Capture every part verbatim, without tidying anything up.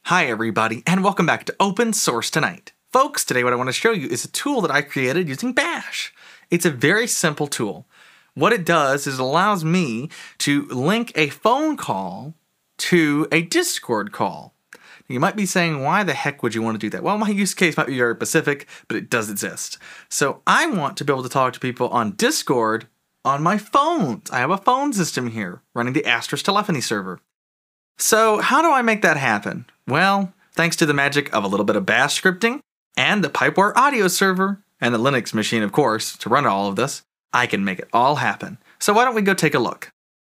Hi everybody, and welcome back to Open Source Tonight. Folks, today what I want to show you is a tool that I created using Bash. It's a very simple tool. What it does is it allows me to link a phone call to a Discord call. You might be saying, why the heck would you want to do that? Well, my use case might be very specific, but it does exist. So I want to be able to talk to people on Discord on my phones. I have a phone system here running the Asterisk telephony server. So how do I make that happen? Well, thanks to the magic of a little bit of Bash scripting and the Pipewire audio server and the Linux machine, of course, to run all of this, I can make it all happen. So why don't we go take a look?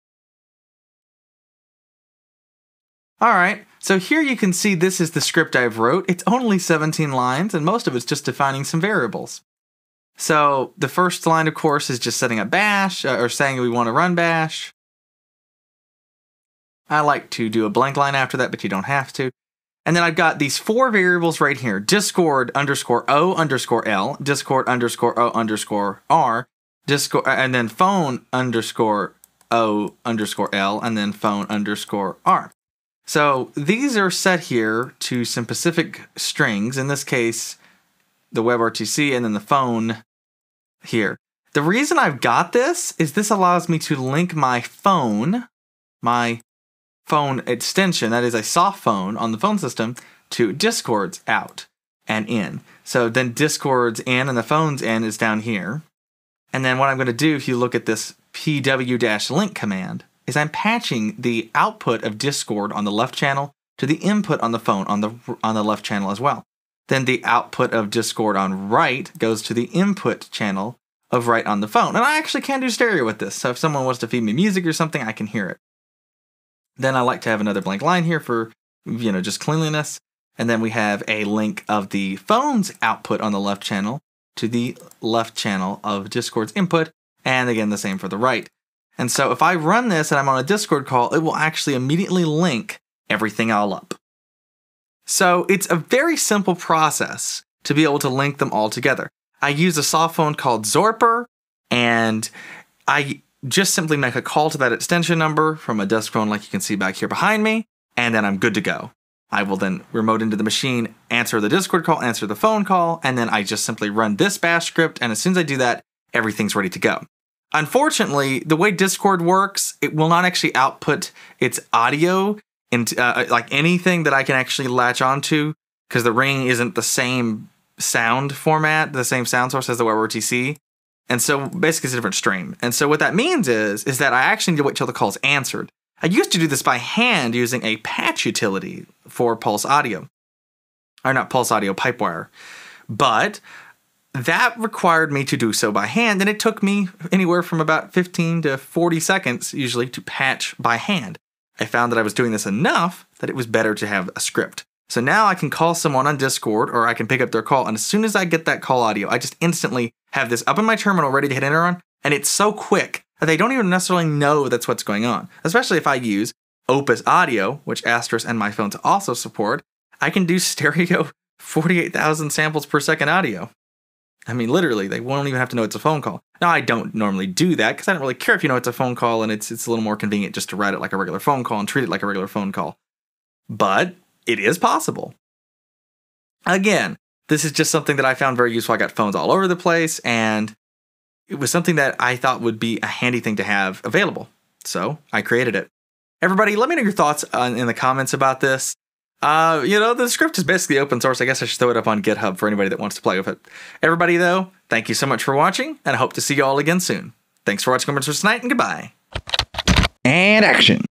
All right, so here you can see this is the script I've wrote. It's only seventeen lines, and most of it's just defining some variables. So the first line, of course, is just setting up Bash, uh, or saying we want to run Bash. I like to do a blank line after that, but you don't have to. And then I've got these four variables right here. Discord underscore O underscore L, Discord underscore O underscore R, Discord, and then phone underscore O underscore L, and then phone underscore R. So these are set here to some specific strings, in this case, the WebRTC and then the phone here. The reason I've got this is this allows me to link my phone, my phone extension, that is a soft phone on the phone system, to Discord's out and in. So then Discord's in and the phone's in is down here. And then what I'm going to do, if you look at this P W-link command, is I'm patching the output of Discord on the left channel to the input on the phone on the on the left channel as well. Then the output of Discord on right goes to the input channel of right on the phone. And I actually can do stereo with this. So if someone wants to feed me music or something, I can hear it. Then I like to have another blank line here for, you know, just cleanliness. And then we have a link of the phone's output on the left channel to the left channel of Discord's input. And again, the same for the right. And so if I run this and I'm on a Discord call, it will actually immediately link everything all up. So it's a very simple process to be able to link them all together. I use a soft phone called Zorper, and I just simply make a call to that extension number from a desk phone like you can see back here behind me, and then I'm good to go. I will then remote into the machine, answer the Discord call, answer the phone call, and then I just simply run this Bash script, and as soon as I do that, everything's ready to go. Unfortunately, the way Discord works, it will not actually output its audio into uh, like anything that I can actually latch onto, because the ring isn't the same sound format, the same sound source as the WebRTC. And so basically it's a different stream. And so what that means is, is that I actually need to wait till the call's answered. I used to do this by hand using a patch utility for Pulse Audio. Or not Pulse Audio, Pipewire. But that required me to do so by hand, and it took me anywhere from about fifteen to forty seconds usually to patch by hand. I found that I was doing this enough that it was better to have a script. So now I can call someone on Discord, or I can pick up their call, and as soon as I get that call audio, I just instantly have this up in my terminal ready to hit enter on, and it's so quick that they don't even necessarily know that's what's going on. Especially if I use Opus Audio, which Asterisk and my phones also support, I can do stereo forty-eight thousand samples per second audio. I mean, literally, they won't even have to know it's a phone call. Now, I don't normally do that because I don't really care if you know it's a phone call, and it's, it's a little more convenient just to write it like a regular phone call and treat it like a regular phone call. But it is possible. Again, this is just something that I found very useful. I got phones all over the place, and it was something that I thought would be a handy thing to have available. So I created it. Everybody, let me know your thoughts on, in the comments about this. Uh, you know, the script is basically open source. I guess I should throw it up on GitHub for anybody that wants to play with it. Everybody, though, thank you so much for watching, and I hope to see you all again soon. Thanks for watching Open Source Tonight, and goodbye. And action.